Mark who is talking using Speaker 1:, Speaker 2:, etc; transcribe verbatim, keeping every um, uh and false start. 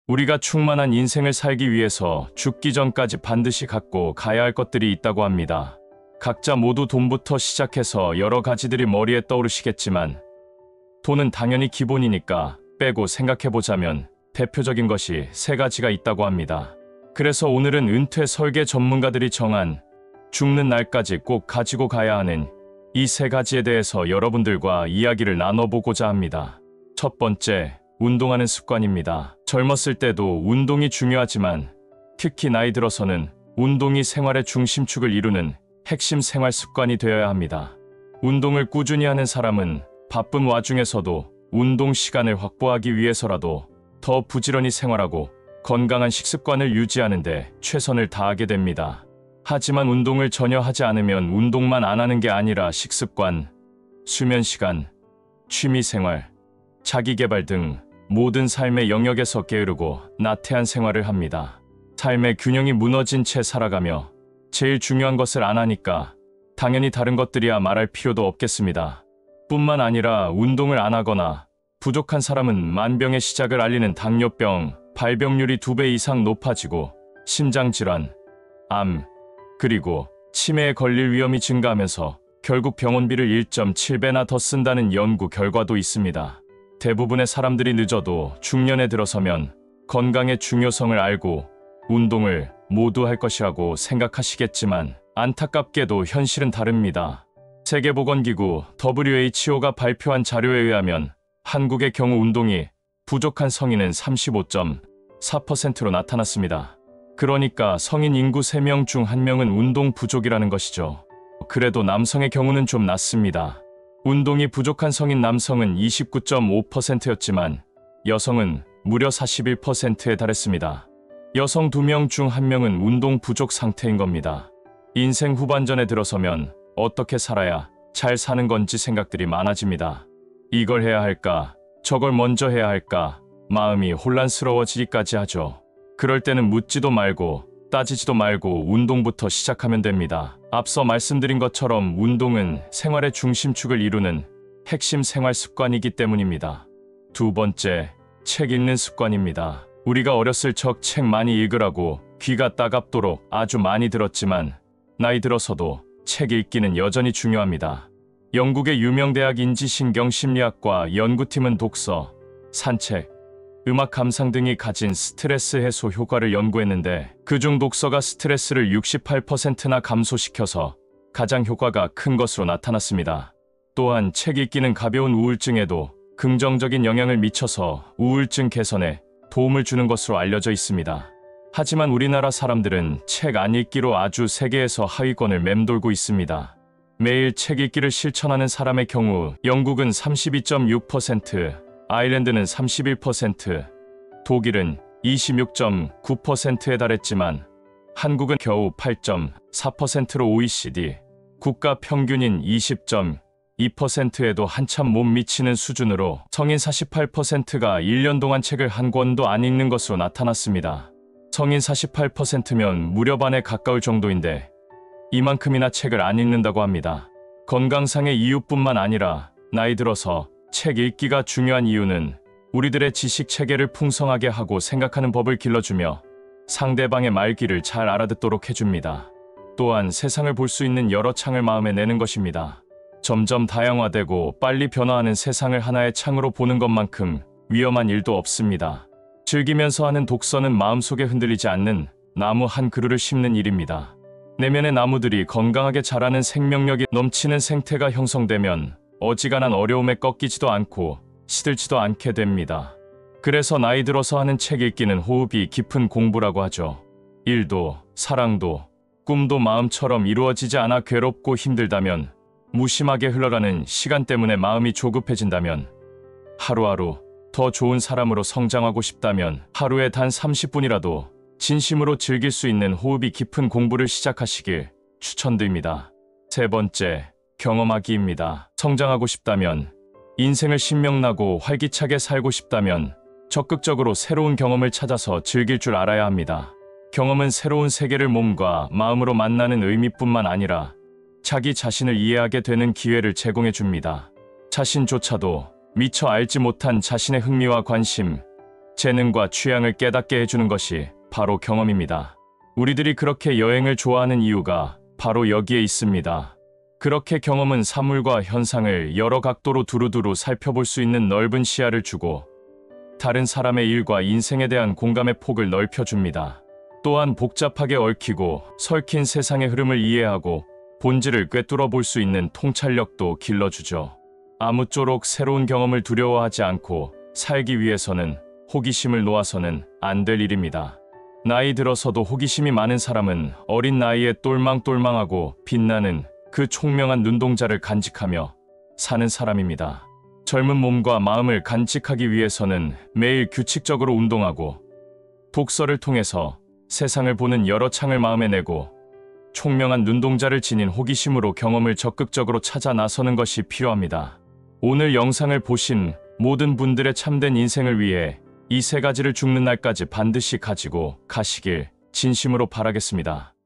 Speaker 1: 우리가 충만한 인생을 살기 위해서 죽기 전까지 반드시 갖고 가야 할 것들이 있다고 합니다. 각자 모두 돈부터 시작해서 여러 가지들이 머리에 떠오르시겠지만 돈은 당연히 기본이니까 빼고 생각해보자면 대표적인 것이 세 가지가 있다고 합니다. 그래서 오늘은 은퇴 설계 전문가들이 정한 죽는 날까지 꼭 가지고 가야 하는 이 세 가지에 대해서 여러분들과 이야기를 나눠보고자 합니다. 첫 번째, 운동하는 습관입니다. 젊었을 때도 운동이 중요하지만 특히 나이 들어서는 운동이 생활의 중심축을 이루는 핵심 생활 습관이 되어야 합니다. 운동을 꾸준히 하는 사람은 바쁜 와중에서도 운동 시간을 확보하기 위해서라도 더 부지런히 생활하고 건강한 식습관을 유지하는 데 최선을 다하게 됩니다. 하지만 운동을 전혀 하지 않으면 운동만 안 하는 게 아니라 식습관, 수면 시간, 취미생활, 자기개발 등 모든 삶의 영역에서 게으르고 나태한 생활을 합니다. 삶의 균형이 무너진 채 살아가며 제일 중요한 것을 안 하니까 당연히 다른 것들이야 말할 필요도 없겠습니다. 뿐만 아니라 운동을 안 하거나 부족한 사람은 만병의 시작을 알리는 당뇨병, 발병률이 두 배 이상 높아지고 심장질환, 암, 그리고 치매에 걸릴 위험이 증가하면서 결국 병원비를 일 점 칠 배나 더 쓴다는 연구 결과도 있습니다. 대부분의 사람들이 늦어도 중년에 들어서면 건강의 중요성을 알고 운동을 모두 할 것이라고 생각하시겠지만 안타깝게도 현실은 다릅니다. 세계보건기구 더블유 에이치 오가 발표한 자료에 의하면 한국의 경우 운동이 부족한 성인은 삼십오 점 사 퍼센트로 나타났습니다. 그러니까 성인 인구 세 명 중 한 명은 운동 부족이라는 것이죠. 그래도 남성의 경우는 좀 낫습니다. 운동이 부족한 성인 남성은 이십구 점 오 퍼센트였지만 여성은 무려 사십일 퍼센트에 달했습니다. 여성 두 명 중 한 명은 운동 부족 상태인 겁니다. 인생 후반전에 들어서면 어떻게 살아야 잘 사는 건지 생각들이 많아집니다. 이걸 해야 할까, 저걸 먼저 해야 할까, 마음이 혼란스러워지기까지 하죠. 그럴 때는 묻지도 말고 따지지도 말고 운동부터 시작하면 됩니다. 앞서 말씀드린 것처럼 운동은 생활의 중심축을 이루는 핵심 생활 습관이기 때문입니다. 두 번째, 책 읽는 습관입니다. 우리가 어렸을 적 책 많이 읽으라고 귀가 따갑도록 아주 많이 들었지만 나이 들어서도 책 읽기는 여전히 중요합니다. 영국의 유명 대학 인지신경심리학과 연구팀은 독서, 산책, 음악 감상 등이 가진 스트레스 해소 효과를 연구했는데 그중 독서가 스트레스를 육십팔 퍼센트나 감소시켜서 가장 효과가 큰 것으로 나타났습니다. 또한 책 읽기는 가벼운 우울증에도 긍정적인 영향을 미쳐서 우울증 개선에 도움을 주는 것으로 알려져 있습니다. 하지만 우리나라 사람들은 책 안 읽기로 아주 세계에서 하위권을 맴돌고 있습니다. 매일 책 읽기를 실천하는 사람의 경우 영국은 삼십이 점 육 퍼센트, 아일랜드는 삼십일 퍼센트, 독일은 이십육 점 구 퍼센트에 달했지만 한국은 겨우 팔 점 사 퍼센트로 오이시디 국가 평균인 이십 점 이 퍼센트에도 한참 못 미치는 수준으로 성인 사십팔 퍼센트가 일 년 동안 책을 한 권도 안 읽는 것으로 나타났습니다. 성인 사십팔 퍼센트면 무려 반에 가까울 정도인데 이만큼이나 책을 안 읽는다고 합니다. 건강상의 이유뿐만 아니라 나이 들어서 책 읽기가 중요한 이유는 우리들의 지식 체계를 풍성하게 하고 생각하는 법을 길러주며 상대방의 말귀를 잘 알아듣도록 해줍니다. 또한 세상을 볼 수 있는 여러 창을 마음에 내는 것입니다. 점점 다양화되고 빨리 변화하는 세상을 하나의 창으로 보는 것만큼 위험한 일도 없습니다. 즐기면서 하는 독서는 마음속에 흔들리지 않는 나무 한 그루를 심는 일입니다. 내면의 나무들이 건강하게 자라는 생명력이 넘치는 생태가 형성되면 어지간한 어려움에 꺾이지도 않고 시들지도 않게 됩니다. 그래서 나이 들어서 하는 책 읽기는 호흡이 깊은 공부라고 하죠. 일도, 사랑도, 꿈도 마음처럼 이루어지지 않아 괴롭고 힘들다면, 무심하게 흘러가는 시간 때문에 마음이 조급해진다면, 하루하루 더 좋은 사람으로 성장하고 싶다면 하루에 단 삼십 분이라도 진심으로 즐길 수 있는 호흡이 깊은 공부를 시작하시길 추천드립니다. 세 번째, 경험하기입니다. 성장하고 싶다면, 인생을 신명나고 활기차게 살고 싶다면 적극적으로 새로운 경험을 찾아서 즐길 줄 알아야 합니다. 경험은 새로운 세계를 몸과 마음으로 만나는 의미뿐만 아니라 자기 자신을 이해하게 되는 기회를 제공해 줍니다. 자신조차도 미처 알지 못한 자신의 흥미와 관심, 재능과 취향을 깨닫게 해주는 것이 바로 경험입니다. 우리들이 그렇게 여행을 좋아하는 이유가 바로 여기에 있습니다. 그렇게 경험은 사물과 현상을 여러 각도로 두루두루 살펴볼 수 있는 넓은 시야를 주고 다른 사람의 일과 인생에 대한 공감의 폭을 넓혀줍니다. 또한 복잡하게 얽히고 설킨 세상의 흐름을 이해하고 본질을 꿰뚫어 볼 수 있는 통찰력도 길러주죠. 아무쪼록 새로운 경험을 두려워하지 않고 살기 위해서는 호기심을 놓아서는 안 될 일입니다. 나이 들어서도 호기심이 많은 사람은 어린 나이에 똘망똘망하고 빛나는 그 총명한 눈동자를 간직하며 사는 사람입니다. 젊은 몸과 마음을 간직하기 위해서는 매일 규칙적으로 운동하고 독서를 통해서 세상을 보는 여러 창을 마음에 내고 총명한 눈동자를 지닌 호기심으로 경험을 적극적으로 찾아 나서는 것이 필요합니다. 오늘 영상을 보신 모든 분들의 참된 인생을 위해 이 세 가지를 죽는 날까지 반드시 가지고 가시길 진심으로 바라겠습니다.